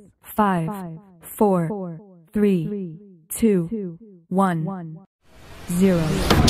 5, 4, 3, 2, 1, 0.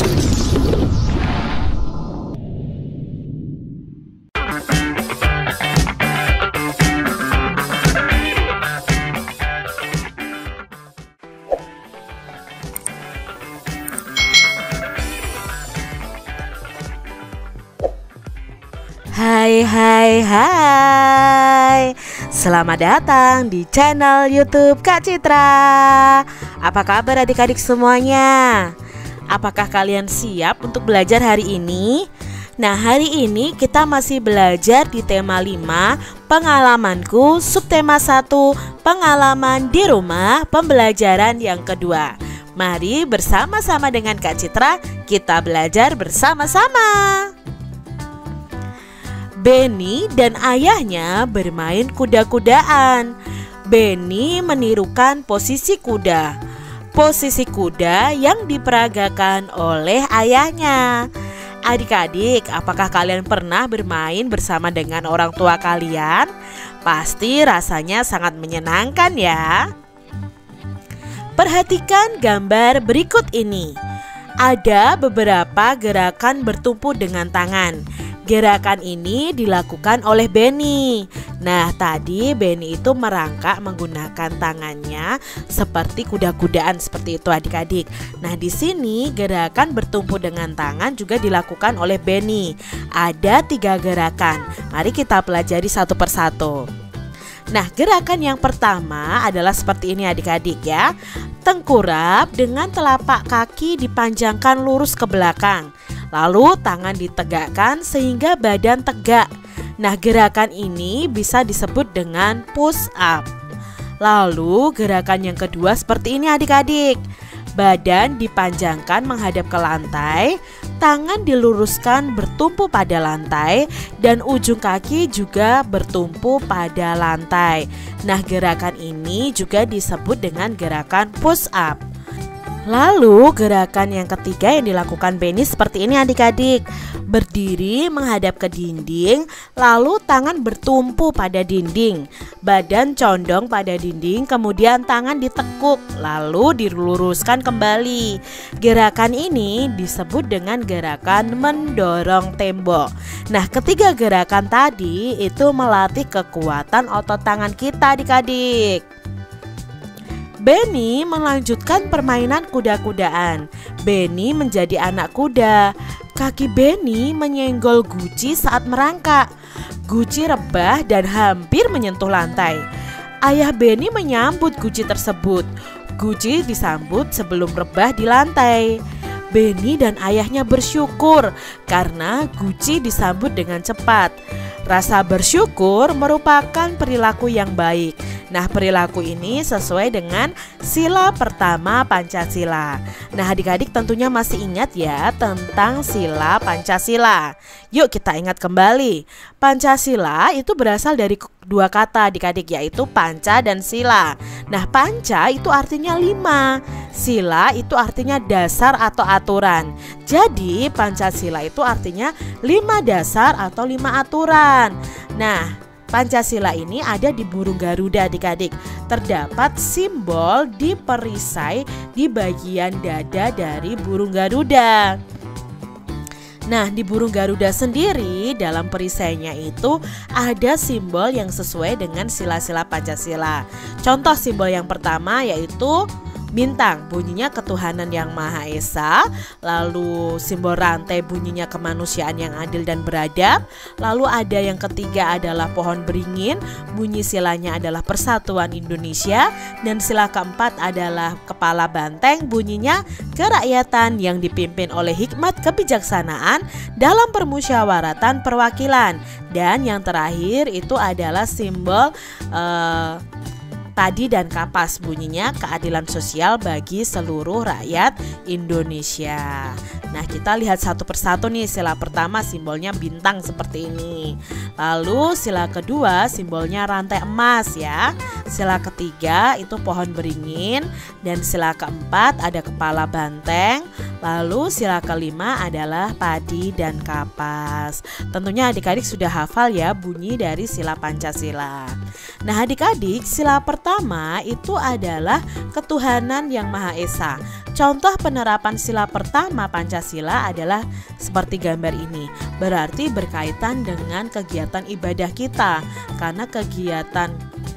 Hai, selamat datang di channel YouTube Kak Citra. Apa kabar adik-adik semuanya? Apakah kalian siap untuk belajar hari ini? Nah, hari ini kita masih belajar di tema 5, pengalamanku, subtema 1, pengalaman di rumah, pembelajaran yang kedua. Mari bersama-sama dengan Kak Citra kita belajar bersama-sama. Benny dan ayahnya bermain kuda-kudaan. Benny menirukan posisi kuda. Posisi kuda yang diperagakan oleh ayahnya. Adik-adik, apakah kalian pernah bermain bersama dengan orang tua kalian? Pasti rasanya sangat menyenangkan ya. Perhatikan gambar berikut ini. Ada beberapa gerakan bertumpu dengan tangan. Gerakan ini dilakukan oleh Benny. Nah, tadi Benny itu merangkak menggunakan tangannya seperti kuda-kudaan seperti itu adik-adik. Nah, di sini gerakan bertumpu dengan tangan juga dilakukan oleh Benny. Ada 3 gerakan. Mari kita pelajari satu persatu. Nah, gerakan yang pertama adalah seperti ini adik-adik ya. Tengkurap dengan telapak kaki dipanjangkan lurus ke belakang. Lalu tangan ditegakkan sehingga badan tegak. Nah, gerakan ini bisa disebut dengan push up. Lalu gerakan yang kedua seperti ini adik-adik. Badan dipanjangkan menghadap ke lantai, tangan diluruskan bertumpu pada lantai, dan ujung kaki juga bertumpu pada lantai. Nah, gerakan ini juga disebut dengan gerakan push up. Lalu gerakan yang ketiga yang dilakukan Benny seperti ini adik-adik. Berdiri menghadap ke dinding, lalu tangan bertumpu pada dinding. Badan condong pada dinding, kemudian tangan ditekuk, lalu diluruskan kembali. Gerakan ini disebut dengan gerakan mendorong tembok. Nah, ketiga gerakan tadi itu melatih kekuatan otot tangan kita adik-adik. Benny melanjutkan permainan kuda-kudaan. Benny menjadi anak kuda. Kaki Benny menyenggol guci saat merangkak. Guci rebah dan hampir menyentuh lantai. Ayah Benny menyambut guci tersebut. Guci disambut sebelum rebah di lantai. Benny dan ayahnya bersyukur karena guci disambut dengan cepat. Rasa bersyukur merupakan perilaku yang baik. Nah, perilaku ini sesuai dengan sila pertama Pancasila. Nah, adik-adik tentunya masih ingat ya tentang sila Pancasila. Yuk kita ingat kembali. Pancasila itu berasal dari 2 kata adik-adik, yaitu panca dan sila. Nah, panca itu artinya 5, sila itu artinya dasar atau aturan. Jadi Pancasila itu artinya 5 dasar atau 5 aturan. Nah, Pancasila ini ada di burung Garuda adik-adik. Terdapat simbol di perisai di bagian dada dari burung Garuda. Nah, di burung Garuda sendiri dalam perisainya itu ada simbol yang sesuai dengan sila-sila Pancasila. Contoh simbol yang pertama yaitu bintang, bunyinya ketuhanan yang Maha Esa. Lalu simbol rantai bunyinya kemanusiaan yang adil dan beradab. Lalu ada yang ketiga adalah pohon beringin, bunyi silanya adalah persatuan Indonesia. Dan sila keempat adalah kepala banteng, bunyinya kerakyatan yang dipimpin oleh hikmat kebijaksanaan dalam permusyawaratan perwakilan. Dan yang terakhir itu adalah simbol padi dan kapas, bunyinya keadilan sosial bagi seluruh rakyat Indonesia. Nah, kita lihat satu persatu nih. Sila pertama simbolnya bintang seperti ini. Lalu sila kedua simbolnya rantai emas ya. Sila ketiga itu pohon beringin, dan sila keempat ada kepala banteng. Lalu sila kelima adalah padi dan kapas. Tentunya adik-adik sudah hafal ya bunyi dari sila Pancasila. Nah adik-adik, sila pertama itu adalah ketuhanan yang Maha Esa. Contoh penerapan sila pertama Pancasila adalah seperti gambar ini. Berarti berkaitan dengan kegiatan ibadah kita, karena kegiatan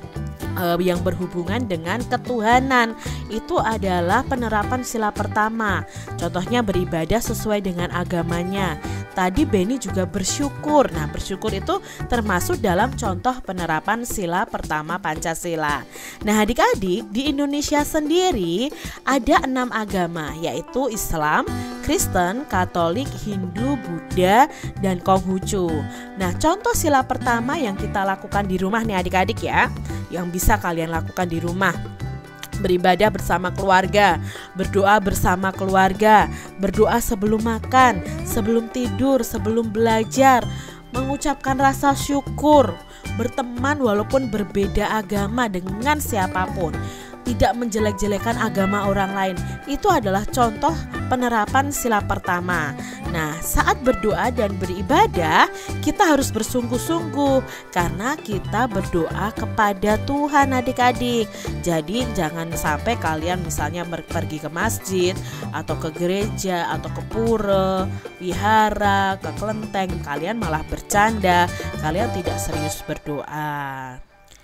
yang berhubungan dengan ketuhanan itu adalah penerapan sila pertama. Contohnya beribadah sesuai dengan agamanya. Tadi Beni juga bersyukur. Nah, bersyukur itu termasuk dalam contoh penerapan sila pertama Pancasila. Nah, adik-adik, di Indonesia sendiri ada 6 agama, yaitu Islam, Kristen, Katolik, Hindu, Buddha, dan Konghucu. Nah, contoh sila pertama yang kita lakukan di rumah nih adik-adik ya, yang bisa kalian lakukan di rumah: beribadah bersama keluarga, berdoa bersama keluarga, berdoa sebelum makan, sebelum tidur, sebelum belajar, mengucapkan rasa syukur, berteman walaupun berbeda agama dengan siapapun, tidak menjelek-jelekan agama orang lain. Itu adalah contoh penerapan sila pertama. Nah, saat berdoa dan beribadah, kita harus bersungguh-sungguh karena kita berdoa kepada Tuhan adik-adik. Jadi jangan sampai kalian misalnya pergi ke masjid atau ke gereja atau ke pura, wihara, ke kelenteng, kalian malah bercanda, kalian tidak serius berdoa.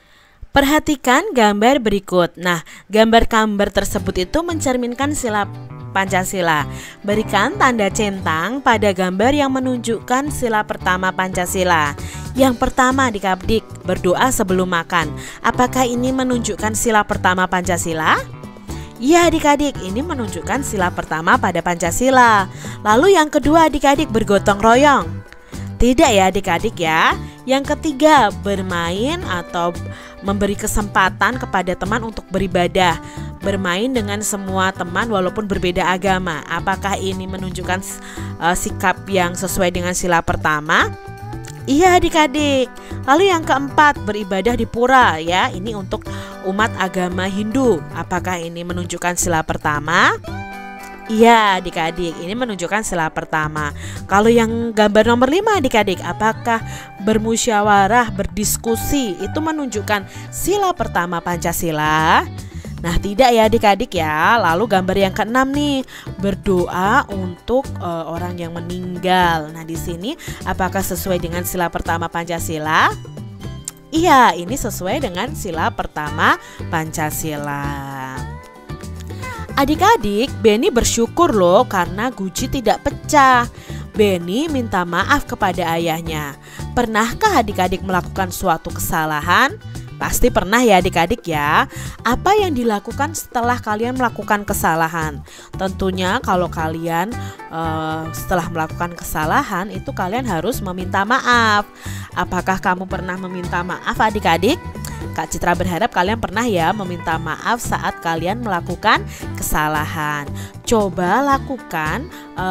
Perhatikan gambar berikut. Nah, gambar-gambar tersebut itu mencerminkan sila Pancasila. Berikan tanda centang pada gambar yang menunjukkan sila pertama Pancasila. Yang pertama adik-adik, berdoa sebelum makan. Apakah ini menunjukkan sila pertama Pancasila? Iya adik-adik, ini menunjukkan sila pertama pada Pancasila. Lalu yang kedua adik-adik, bergotong royong. Tidak ya adik-adik ya. Yang ketiga, bermain atau memberi kesempatan kepada teman untuk beribadah, bermain dengan semua teman walaupun berbeda agama. Apakah ini menunjukkan sikap yang sesuai dengan sila pertama? Iya adik-adik. Lalu yang keempat, beribadah di pura ya. Ini untuk umat agama Hindu. Apakah ini menunjukkan sila pertama? Iya adik-adik, ini menunjukkan sila pertama. Kalau yang gambar nomor 5 adik-adik, apakah bermusyawarah, berdiskusi itu menunjukkan sila pertama Pancasila? Nah tidak ya adik-adik ya. Lalu gambar yang ke-6 nih, berdoa untuk orang yang meninggal. Nah di sini apakah sesuai dengan sila pertama Pancasila? Iya, ini sesuai dengan sila pertama Pancasila. Adik-adik, Beni bersyukur loh karena guci tidak pecah. Beni minta maaf kepada ayahnya. Pernahkah adik-adik melakukan suatu kesalahan? Pasti pernah ya adik-adik ya. Apa yang dilakukan setelah kalian melakukan kesalahan? Tentunya kalau kalian setelah melakukan kesalahan itu kalian harus meminta maaf. Apakah kamu pernah meminta maaf adik-adik? Kak Citra berharap kalian pernah ya meminta maaf saat kalian melakukan kesalahan. Coba lakukan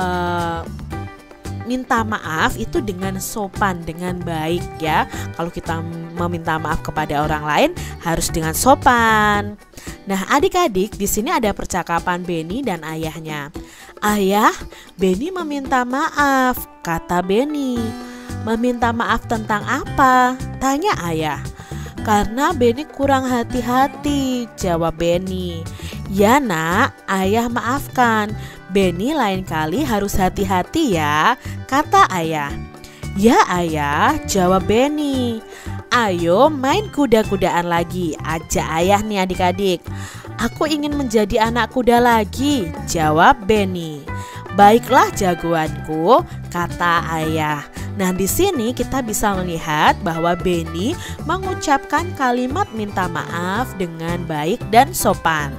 minta maaf itu dengan sopan, dengan baik ya. Kalau kita meminta maaf kepada orang lain harus dengan sopan. Nah, adik-adik, di sini ada percakapan Beni dan ayahnya. Ayah, Beni meminta maaf, kata Beni. Meminta maaf tentang apa? Tanya ayah. Karena Beni kurang hati-hati, jawab Beni. Ya nak, ayah maafkan. Beni lain kali harus hati-hati ya, kata ayah. Ya ayah, jawab Beni. Ayo main kuda-kudaan lagi, ajak ayah nih adik-adik. Aku ingin menjadi anak kuda lagi, jawab Beni. Baiklah jagoanku, kata ayah. Nah, di sini kita bisa melihat bahwa Beni mengucapkan kalimat minta maaf dengan baik dan sopan.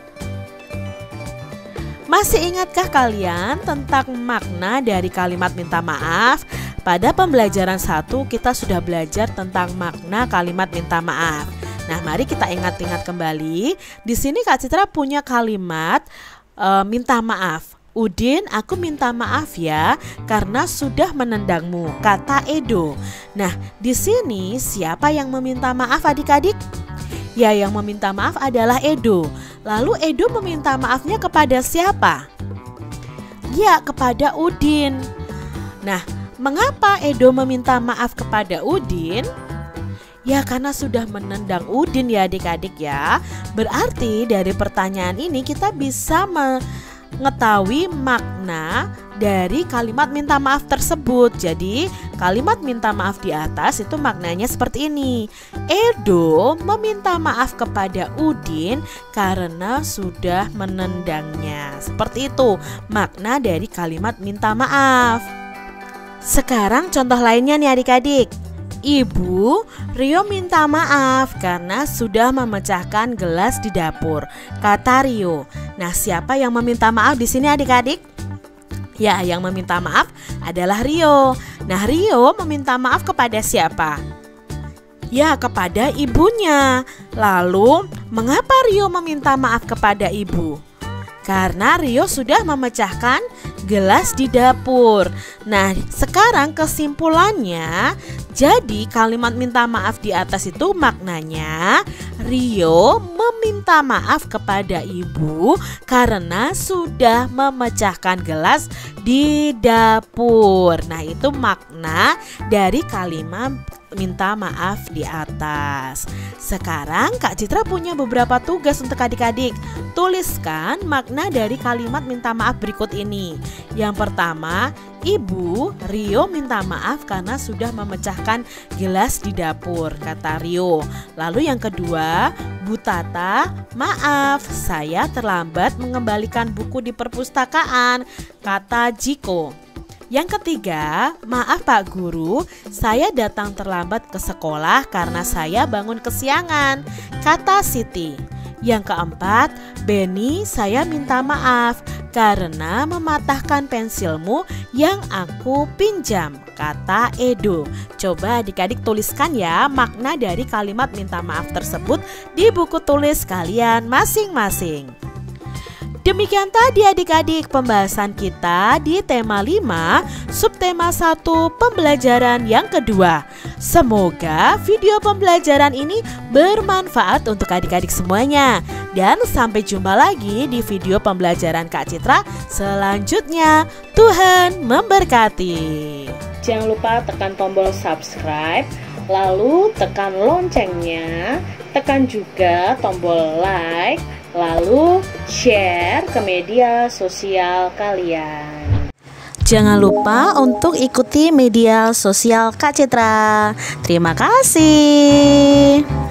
Masih ingatkah kalian tentang makna dari kalimat minta maaf? Pada pembelajaran 1 kita sudah belajar tentang makna kalimat minta maaf. Nah, mari kita ingat-ingat kembali. Di sini Kak Citra punya kalimat minta maaf. Udin, aku minta maaf ya karena sudah menendangmu, kata Edo. Nah, di sini siapa yang meminta maaf adik-adik? Ya, yang meminta maaf adalah Edo. Lalu Edo meminta maafnya kepada siapa? Ya, kepada Udin. Nah, mengapa Edo meminta maaf kepada Udin? Ya, karena sudah menendang Udin ya adik-adik ya. Berarti dari pertanyaan ini kita bisa mengetahui makna dari kalimat minta maaf tersebut. Jadi kalimat minta maaf di atas itu maknanya seperti ini. Edo meminta maaf kepada Udin karena sudah menendangnya. Seperti itu makna dari kalimat minta maaf. Sekarang contoh lainnya nih adik-adik. Ibu, Rio minta maaf karena sudah memecahkan gelas di dapur, kata Rio. Nah, siapa yang meminta maaf di sini adik-adik? Ya, yang meminta maaf adalah Rio. Nah, Rio meminta maaf kepada siapa? Ya, kepada ibunya. Lalu, mengapa Rio meminta maaf kepada ibu? Karena Rio sudah memecahkan gelas di dapur. Nah, sekarang kesimpulannya, jadi kalimat minta maaf di atas itu maknanya Rio meminta maaf kepada ibu karena sudah memecahkan gelas di dapur. Nah, itu makna dari kalimat minta maaf di atas. Sekarang Kak Citra punya beberapa tugas untuk adik-adik. Tuliskan makna dari kalimat minta maaf berikut ini. Yang pertama, Ibu, Rio minta maaf karena sudah memecahkan gelas di dapur, kata Rio. Lalu yang kedua, Bu Tata, maaf saya terlambat mengembalikan buku di perpustakaan, kata Jiko. Yang ketiga, maaf Pak Guru, saya datang terlambat ke sekolah karena saya bangun kesiangan, kata Siti. Yang keempat, Benny, saya minta maaf karena mematahkan pensilmu yang aku pinjam, kata Edo. Coba adik-adik tuliskan ya makna dari kalimat minta maaf tersebut di buku tulis kalian masing-masing. Demikian tadi adik-adik pembahasan kita di tema 5, subtema 1 pembelajaran yang kedua. Semoga video pembelajaran ini bermanfaat untuk adik-adik semuanya. Dan sampai jumpa lagi di video pembelajaran Kak Citra selanjutnya. Tuhan memberkati. Jangan lupa tekan tombol subscribe, lalu tekan loncengnya, tekan juga tombol like, lalu share ke media sosial kalian. Jangan lupa untuk ikuti media sosial Kak Citra. Terima kasih.